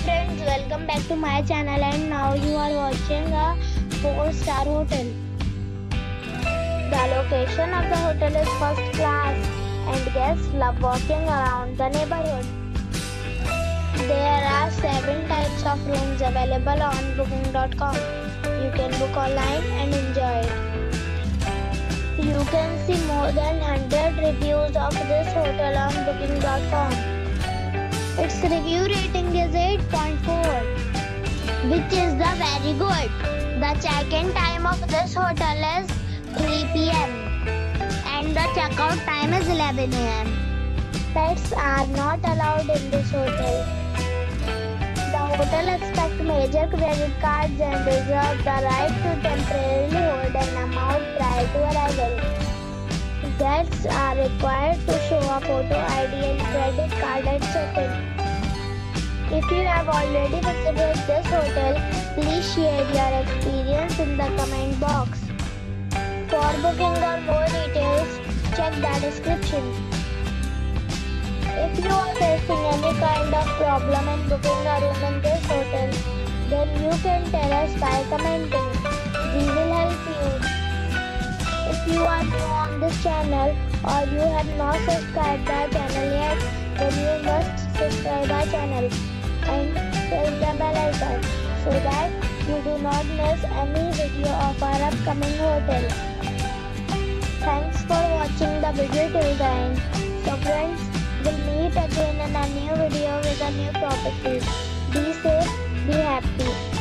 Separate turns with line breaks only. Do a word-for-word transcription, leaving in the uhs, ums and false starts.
friends, welcome back to my channel, and now you are watching a four star hotel. The location of the hotel is first class and guests love walking around the neighborhood. There are seven types of rooms available on booking dot com. You can book online and enjoy it. You can see more than one hundred reviews of this hotel on booking dot com. Its review rating is eight point four, which is the very good. The check-in time of this hotel is three p m and the check-out time is eleven a m Pets are not allowed in this hotel. The hotel accepts major credit cards and reserves the right to temporarily hold an amount prior to arrival. Guests are required to show a photo I D and credit card at check-in. If you have already visited this hotel, please share your experience in the comment box. For booking or more details, check the description. If you are facing any kind of problem in booking a room in this hotel, then you can tell us by commenting. We will help you. If you are new on this channel or you have not subscribed our channel yet, then you must subscribe our channel and press the bell icon so that you do not miss any video of our upcoming hotel. Thanks for watching the video till the end. So friends, we'll meet again in a new video with a new property. Be safe, be happy.